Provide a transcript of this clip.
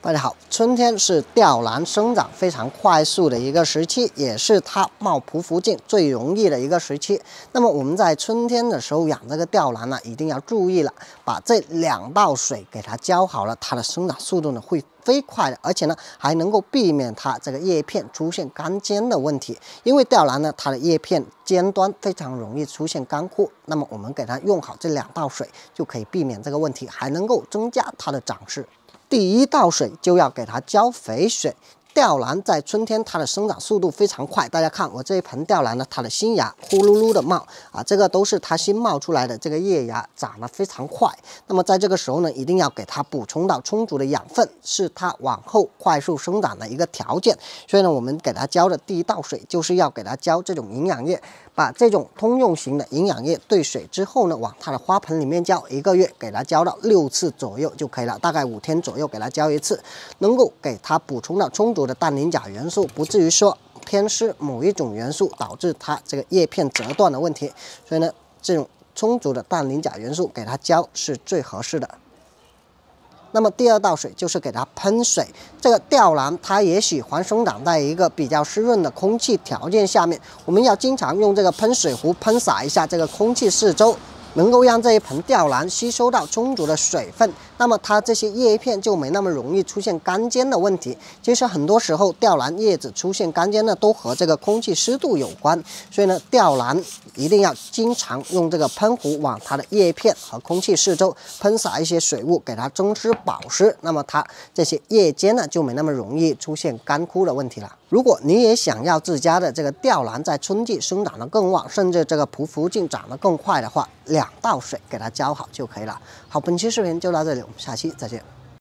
大家好，春天是吊兰生长非常快速的一个时期，也是它冒匍匐茎最容易的一个时期。那么我们在春天的时候养这个吊兰呢，一定要注意了，把这2道水给它浇好了，它的生长速度呢会飞快的，而且呢还能够避免它这个叶片出现干尖的问题。因为吊兰呢，它的叶片尖端非常容易出现干枯，那么我们给它用好这2道水，就可以避免这个问题，还能够增加它的长势。第1道水就要给它浇肥水。吊兰在春天它的生长速度非常快，大家看我这一盆吊兰呢，它的新芽呼噜噜的冒啊，这个都是它新冒出来的这个叶芽，长得非常快。那么在这个时候呢，一定要给它补充到充足的养分，是它往后快速生长的一个条件。所以呢，我们给它浇的第1道水就是要给它浇这种营养液，把这种通用型的营养液兑水之后呢，往它的花盆里面浇，1个月给它浇到6次左右就可以了，大概5天左右给它浇1次，能够给它补充到充足的氮磷钾元素，不至于说偏失某一种元素导致它这个叶片折断的问题。所以呢，这种充足的氮磷钾元素给它浇是最合适的。那么第2道水就是给它喷水。这个吊兰它也喜欢生长在一个比较湿润的空气条件下面，我们要经常用这个喷水壶喷洒一下这个空气四周，能够让这一盆吊兰吸收到充足的水分，那么它这些叶片就没那么容易出现干尖的问题。其实很多时候吊兰叶子出现干尖呢，都和这个空气湿度有关。所以呢，吊兰一定要经常用这个喷壶往它的叶片和空气四周喷洒一些水雾，给它增湿保湿，那么它这些叶尖呢就没那么容易出现干枯的问题了。如果你也想要自家的这个吊兰在春季生长得更旺，甚至这个匍匐茎长得更快的话，2道水给它浇好就可以了。好，本期视频就到这里，我们下期再见。